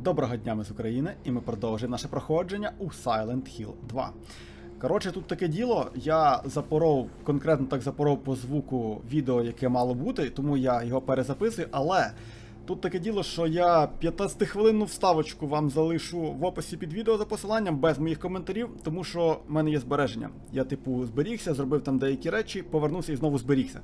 Доброго дня, ми з України, і ми продовжуємо наше проходження у Silent Hill 2. Коротше, тут таке діло, я запоров, конкретно так запоров по звуку відео, яке мало бути, тому я його перезаписую, але тут таке діло, що я 15-хвилинну вставочку вам залишу в описі під відео за посиланням, без моїх коментарів, тому що в мене є збереження. Я, типу, зберігся, зробив там деякі речі, повернувся і знову зберігся.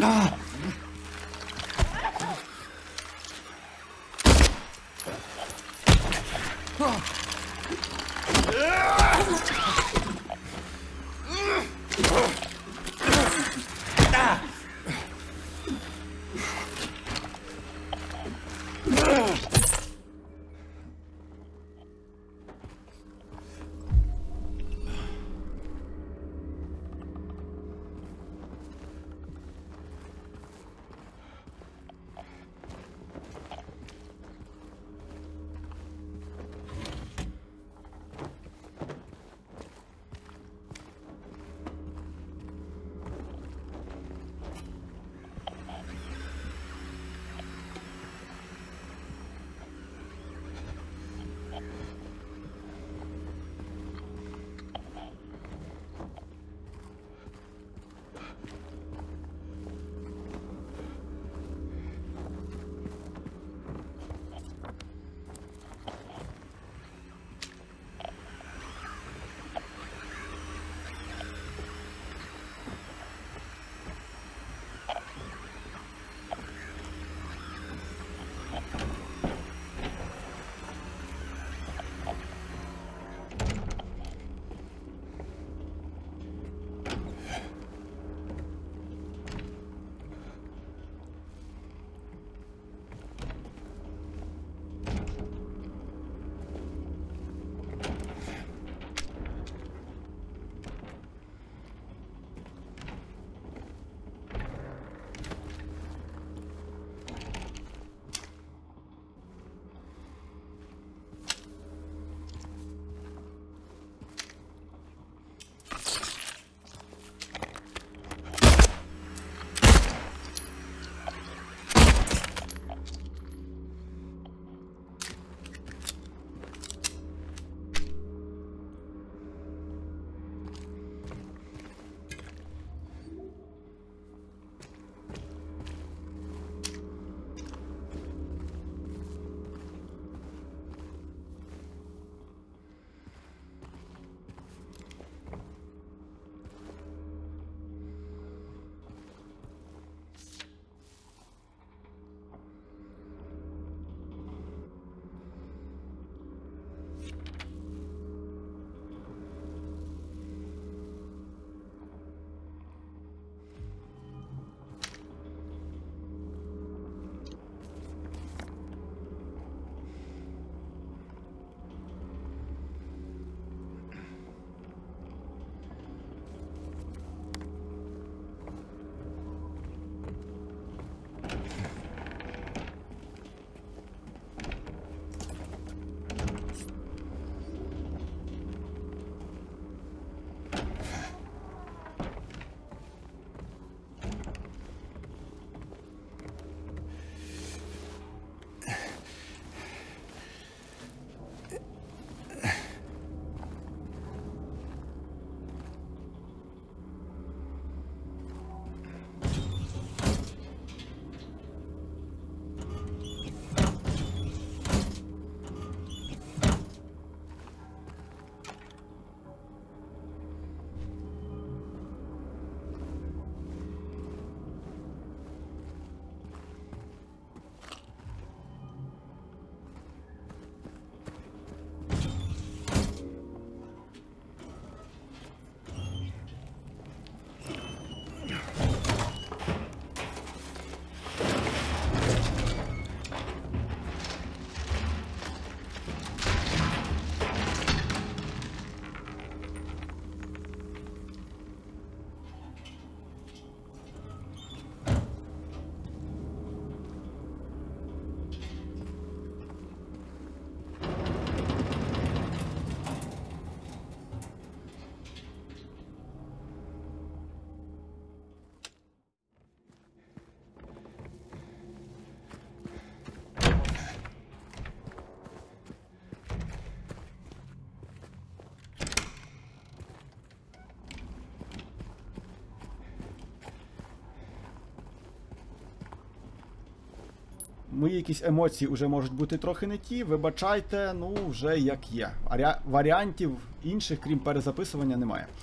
Мої якісь емоції вже можуть бути трохи не ті, вибачайте, ну вже як є. Варіантів інших, крім перезаписування, немає.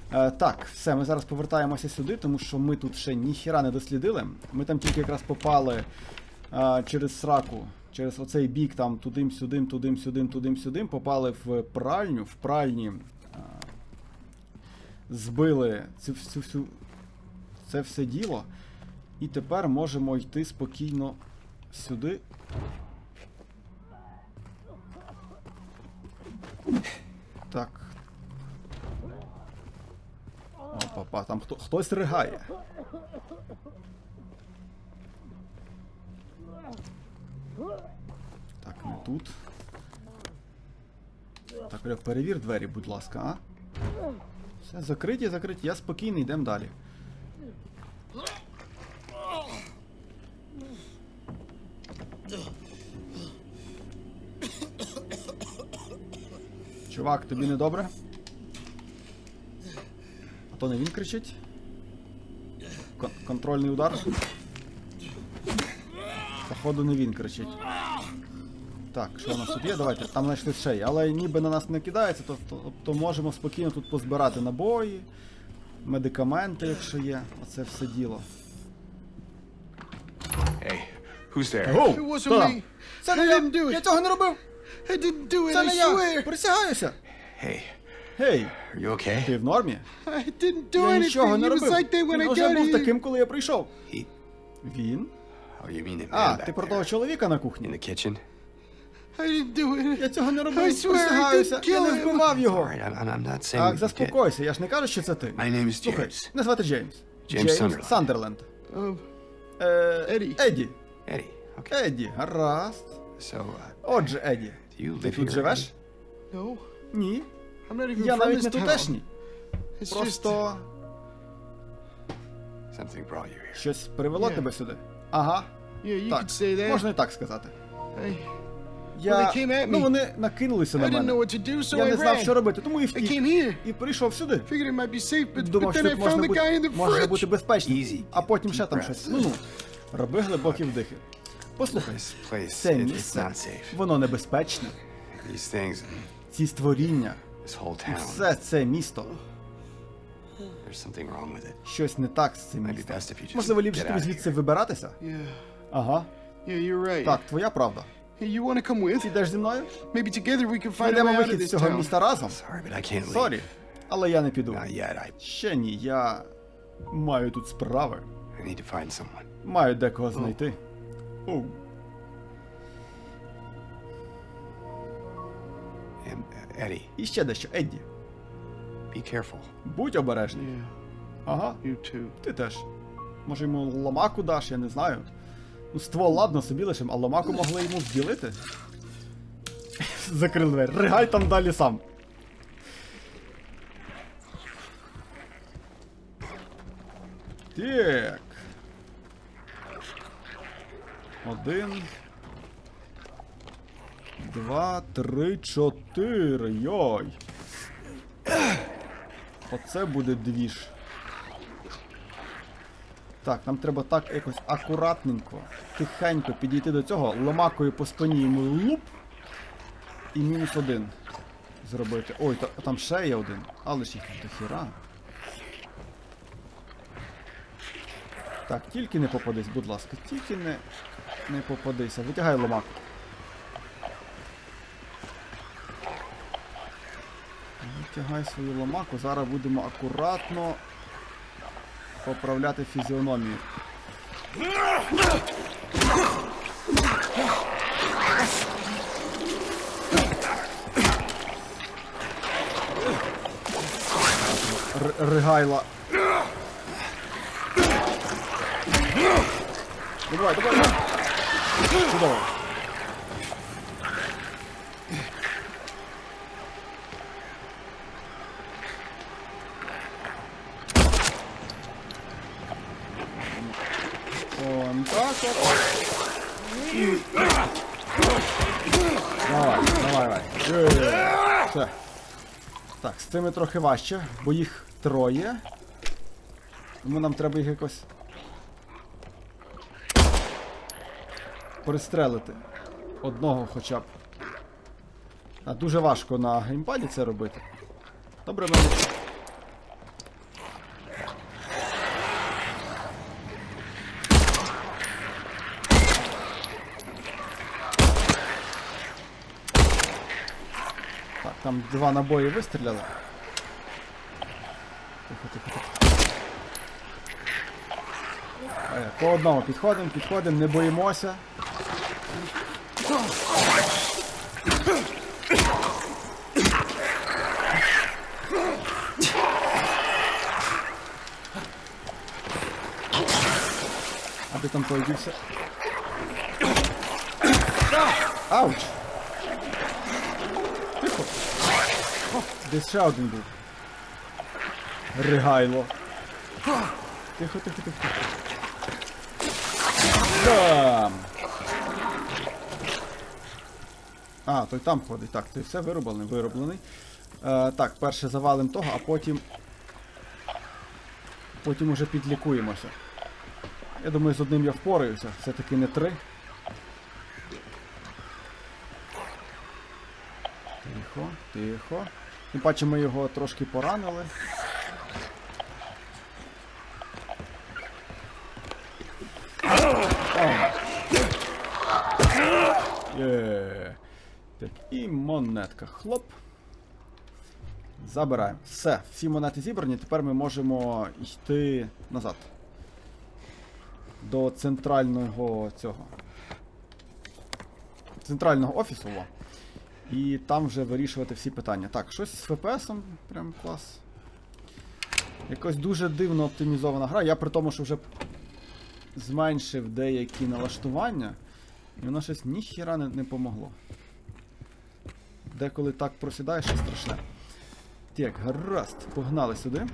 Так, все, ми зараз повертаємося сюди, тому що ми тут ще ніхіра не дослідили. Ми там тільки якраз попали через сраку, через оцей бік, там тудим-сюдим, тудим-сюдим, тудим-сюдим, попали в пральню, в пральні збили це все діло. І тепер можемо йти спокійно сюди. Так. Опа, там хтось ригає. Так, не тут. Так, перевір двері, будь ласка, а? Все, закриті, закриті. Я спокійний, йдемо далі. Чувак, тобі не добре? А то не він кричить? Контрольний удар? Походу не він кричить. Так, що у нас тут є? Давайте, там знайшли ще є. Але ніби на нас не кидається, то можемо спокійно тут позбирати набої, медикаменти, якщо є. Оце все діло. Hey, who's there? Гоу! It wasn't Хто? me. Це не I я! didn't do it. Я цього не робив! I didn't do it, Це I не я! swear! Присягаюся! Hey, Гей! are you okay? Ти в нормі? I didn't do Я нічого anything. не He was робив. like that when Він I вже got був here. таким, коли я прийшов. He, Він? oh, you mean the man А, back ти про there того чоловіка на in кухні? the kitchen? I didn't do it. Я цього не I робив, swear I присягаюся, didn't я kill не him. вбивав його. All right, I'm not saying Так, you did. заспокойся, я ж не кажу, що це ти. My name is Слухай, James. мене звати Джеймс. Джеймс Сандерленд. Сандерленд. Еді. Еді. Eddie. Okay. Еді, гаразд. So, Отже, Еді, do you ти live тут here? живеш? No, Ні. I'm not even Я from навіть не this town. тутешній. It's just... Просто Something brought you here. щось привело Ні. тебе сюди. Ага, Yeah, you так, could say that. можна і так сказати. I Я... they came at Ну, me. вони накинулися на didn't know мене. what to do, so Я I не знав, що ran. робити, тому і I втік. came here. І прийшов сюди. Figured it might be safe, but Думав, then що I тут found можна the guy in бути, the може бути fridge. безпечно. Easy. А потім ще там Deep щось. breaths. Ну, роби глибокі вдихи. Послухай, This place, це it's місце, not safe. воно небезпечне. These things, Ці створіння, this whole town, все це місто. there's something wrong with it. Щось не так з цим Might be містом. best if you just Можливо, ліпше get тобі out of звідси here. вибиратися? Yeah, Ага. you're right. Так, твоя правда. Hey, you want to come with? Підеш зі мною? Maybe together we can find a Знайдемо way out of вихід this з цього town. міста разом. Sorry, but I can't leave. Сорі, але я не піду. Not yet. I Ще ні, я маю тут справи. need to find someone. Маю декого знайти. Оу. And Eddie, І ще дещо, Едді. be careful. Будь обережний. Yeah, Ага, you too. ти теж. Може йому ломаку даш, я не знаю. Ну, ствол, ладно, собі лишим, а ломаку могли йому вділити. Закрив двері. Ригай там далі сам. Так. 1, 2, 3, 4. Йой. Оце буде двіж. Так, нам треба так якось акуратненько, тихенько підійти до цього, ломакою по спині йому луп. І -1 зробити. Ой, там ще є один. Але ж їх до хіра. Так, тільки не попадись, будь ласка, тільки не попадися. Витягай ломаку. Витягай свою ломаку, зараз будемо акуратно поправляти фізіономію. Ригайла. Давай, давай, давай. Чудово. Вон так от. Давай, давай, давай. Все. Так, з цими трохи важче, бо їх троє. Тому нам треба їх якось пристрелити. Одного хоча б. А дуже важко на геймпаді це робити. Добре, ми Там 2 набої вистріляли. Тихо. По одному підходимо, не боїмося. А ти там поїдівся? Ауч! Тихо! О, десь ще один був. Ригайло. Тихо. Бам! А, той там ходить. Так, це все вироблений. Так, перше завалим того, а потім уже підлікуємося. Я думаю, з одним я впораюся. Все-таки не 3. Тихо. Тим паче ми його трошки поранили. Так, і монетка. Хлоп. Забираємо. Все, всі монети зібрані, тепер ми можемо йти назад. До центрального офісу. І там вже вирішувати всі питання. Так, щось з FPS-ом, прям клас. Якось дуже дивно оптимізована гра. Я при тому, що вже зменшив деякі налаштування, і воно щось ніхіра не помогло. Деколи так просідає, що страшне. Так, гаразд, погнали сюди.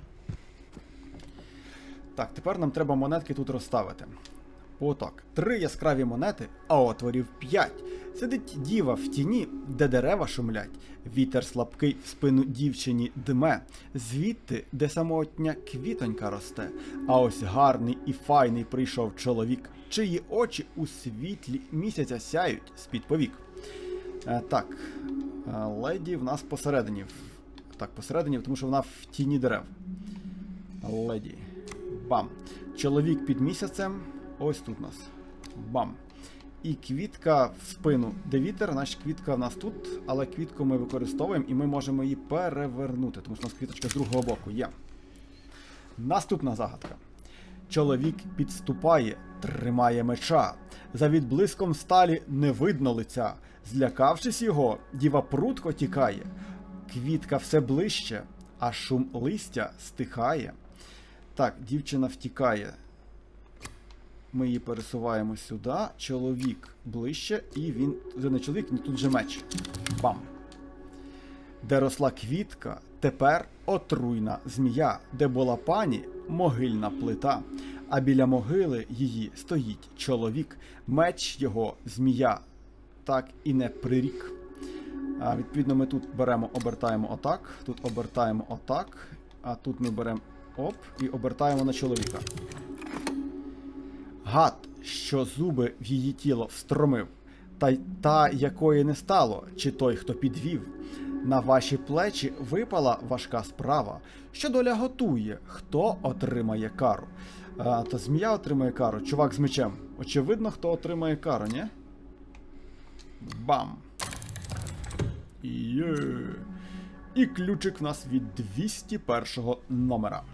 Так, тепер нам треба монетки тут розставити. Отак. 3 яскраві монети, а отворів 5. Сидить діва в тіні, де дерева шумлять. Вітер слабкий в спину дівчині дме. Звідти, де самотня квітонька росте. А ось гарний і файний прийшов чоловік, чиї очі у світлі місяця сяють з-під повік. Так, леді в нас посередині. Так, посередині, тому що вона в тіні дерев. Леді. Бам. Чоловік під місяцем. Ось тут у нас. Бам. І квітка в спину. Де вітер, значить квітка в нас тут, але квітку ми використовуємо і ми можемо її перевернути, тому що у нас квіточка з другого боку є. Наступна загадка. Чоловік підступає, тримає меча. За відблиском сталі не видно лиця. Злякавшись його, діва прудко тікає. Квітка все ближче, а шум листя стихає. Так, дівчина втікає. Ми її пересуваємо сюди. Чоловік ближче, і він... Вже не чоловік, тут же меч. Бам. Де росла квітка, тепер отруйна змія. Де була пані, могильна плита. А біля могили її стоїть чоловік. Меч його змія так і не прирік. Відповідно, ми тут беремо, обертаємо отак. Тут обертаємо отак. А тут ми беремо оп і обертаємо на чоловіка. Гад, що зуби в її тіло встромив, та якої не стало, чи той, хто підвів. На ваші плечі випала важка справа. Що доля готує, хто отримає кару? То змія отримає кару, чувак з мечем. Очевидно, хто отримає кару, ні? Бам! Є! І ключик в нас від 201 номера.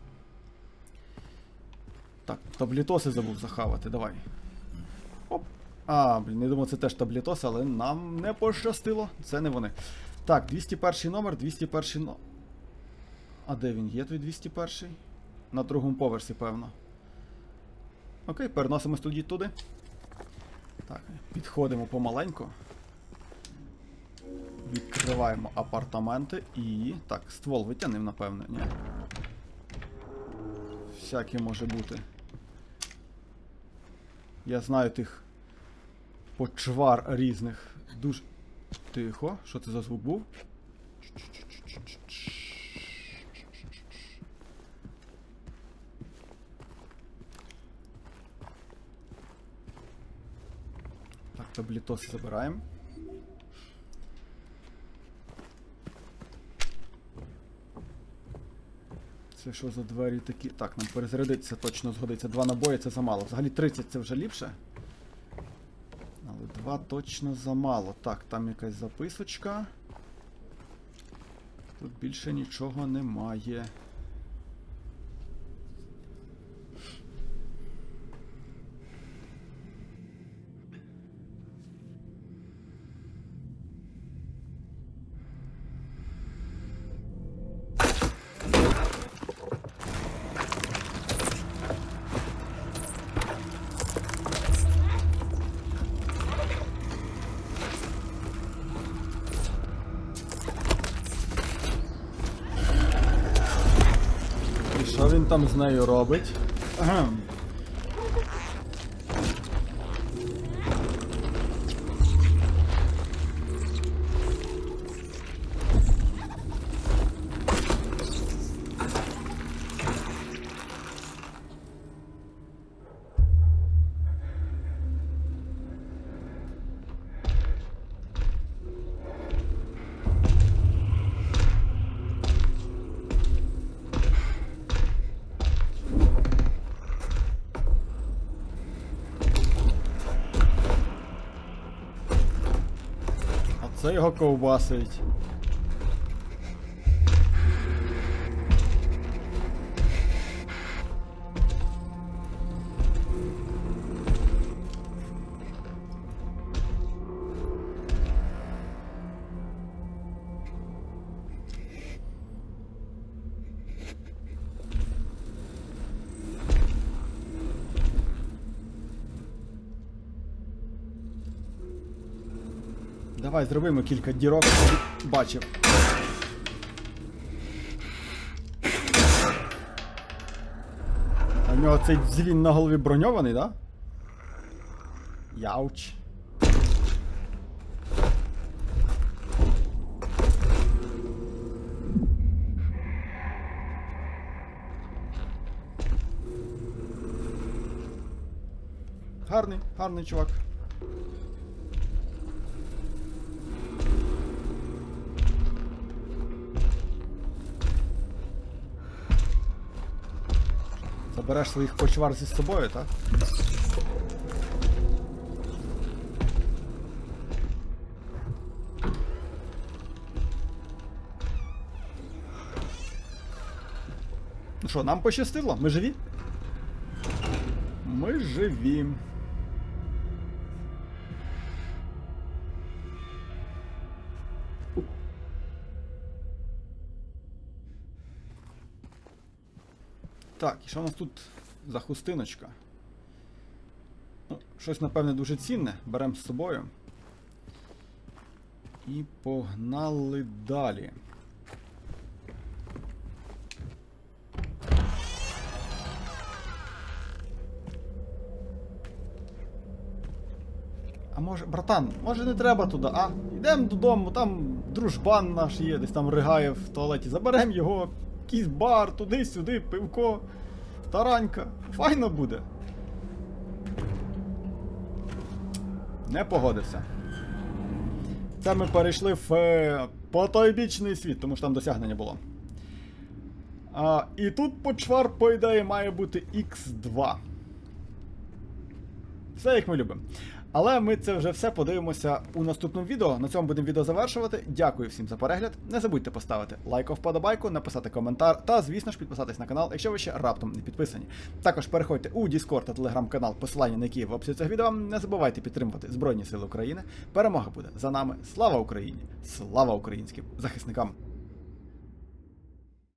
Так, таблітоси забув захавати, давай. Оп. Блін, я думав, це теж таблітоси, але нам не пощастило. Це не вони. Так, 201 номер, 201 номер. А де він є, той 201? На другому поверсі, певно. Окей, переносимось тоді туди. Так, підходимо помаленьку. Відкриваємо апартаменти і... Так, ствол витягнемо, напевне, ні? Всяке може бути. Я знаю тих почвар різних. Дуже... Тихо, що це за звук був? Так, таблітоси забираємо. Це що за двері такі? Так, нам перезарядитися точно згодиться. 2 набої це замало. Взагалі 30 це вже ліпше. Але 2 точно замало. Так, там якась записочка. Тут більше нічого немає. Що він там з нею робить? Агам. Це його ковбасить. Давай зробимо кілька дірок, щоб бачив. А в нього цей дзвін на голові броньований, да? Яуч. Гарний, гарний чувак. Забереш своїх почвар зі собою, так? Ну що, нам пощастило? Ми живі? Ми живі. Так, і що у нас тут за хустиночка? Ну, щось, напевне, дуже цінне. Беремо з собою. І погнали далі. А може, братан, може не треба туди, а? Йдемо додому, там дружбан наш є, десь там ригає в туалеті. Заберемо його, якийсь бар, туди-сюди, пивко, таранька. Файно буде. Не погодився. Це ми перейшли в потойбічний світ, тому що там досягнення було. І тут почвар, по ідеї, має бути Х2. Все як ми любимо. Але ми це вже все подивимося у наступному відео. На цьому будемо відео завершувати. Дякую всім за перегляд. Не забудьте поставити лайк, вподобайку, написати коментар та, звісно ж, підписатись на канал, якщо ви ще раптом не підписані. Також переходьте у Discord та Telegram канал, посилання на які в описі цього відео. Не забувайте підтримувати Збройні Сили України. Перемога буде за нами. Слава Україні! Слава українським захисникам!